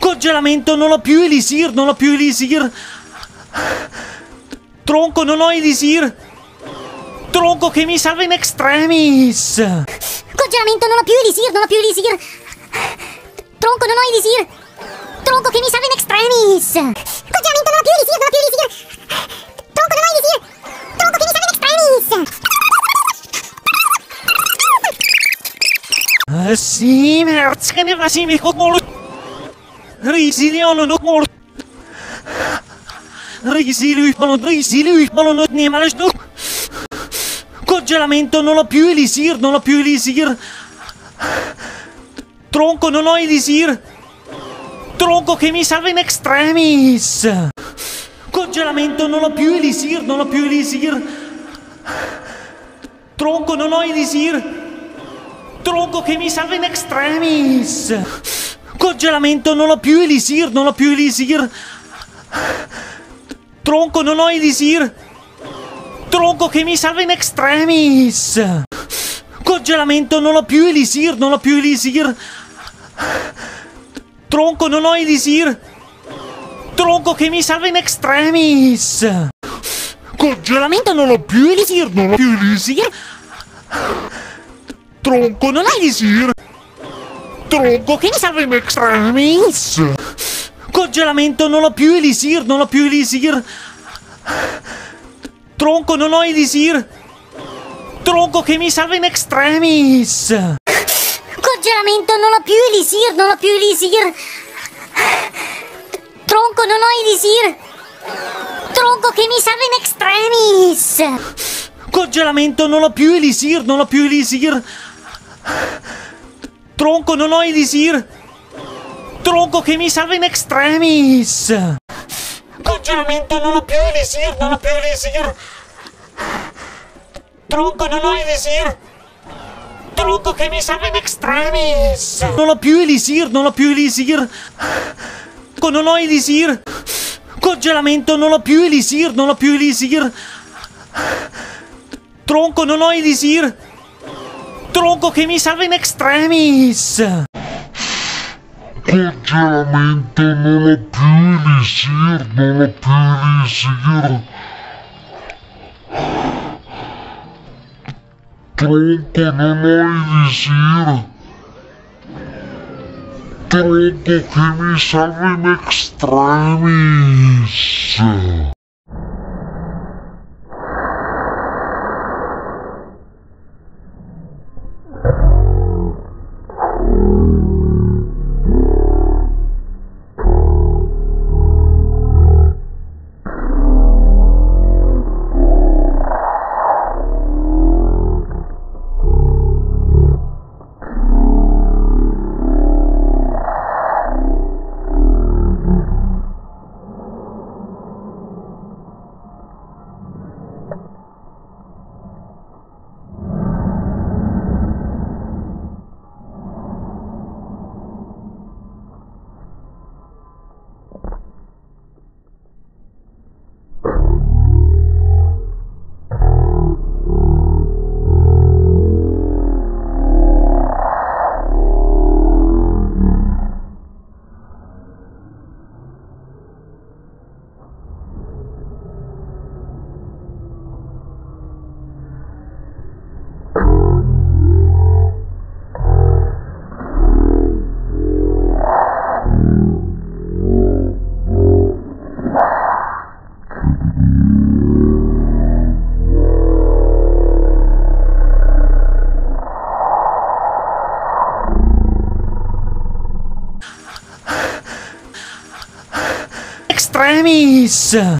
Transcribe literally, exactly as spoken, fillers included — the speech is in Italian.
Congelamento, non ho più Elisir, non ho più Elisir. Tronco, non ho Elisir. Tronco che mi salva in extremis. Congelamento, non ho più Elisir, non ho più Elisir. Tronco, non ho Elisir. Tronco che mi salva in extremis. Congelamento, non ho più Elisir, non ho più Elisir. Tronco, non ho Elisir. Tronco che mi salva in extremis. Eh sì, merz, che ne va si mi cocolo. Risiliano, no colo. Risiliano, risiliano, non ne mangi. Congelamento, non ho più Elisir, non ho più Elisir. Tronco, non ho Elisir. Tronco che mi salva in extremis. Congelamento, non ho più Elisir, non ho più Elisir. Tronco, non ho Elisir. Tronco che mi salva in extremis. Congelamento, non ho più Elisir, non ho più Elisir. Tronco, non ho Elisir. Tronco che mi salva in extremis. Congelamento, non ho più Elisir, non ho più Elisir. Tronco, non ho Elisir. Tronco che mi salva in extremis. Congelamento, non ho più Elisir, non ho più Elisir. Tronco, non ho Elisir. Tronco che mi salva in extremis. Congelamento, non ho più Elisir, non ho più Elisir. Tronco, non ho Elisir. Tronco che mi salva in extremis. Congelamento, non ho più Elisir, non ho più Elisir. Tronco, non ho Elisir. Tronco che mi salva in extremis. Congelamento, non ho più Elisir, non ho più Elisir. Tronco, non ho Elisir. Tronco che mi salva in extremis. Congelamento, non ho più Elisir, non ho più Elisir. Tronco, non ho Elisir. Tronco che mi salva in extremis. Non ho più Elisir, non ho più Elisir. Non ho Elisir. Congelamento, non ho più Elisir, non ho più Elisir. Tronco, non ho Elisir. Tronco che mi salva in extremis. Congelamento, non ho più Elisir, non ho più Elisir. Tronco, non ho Elisir. Tronco che mi salva in extremis. Extremis.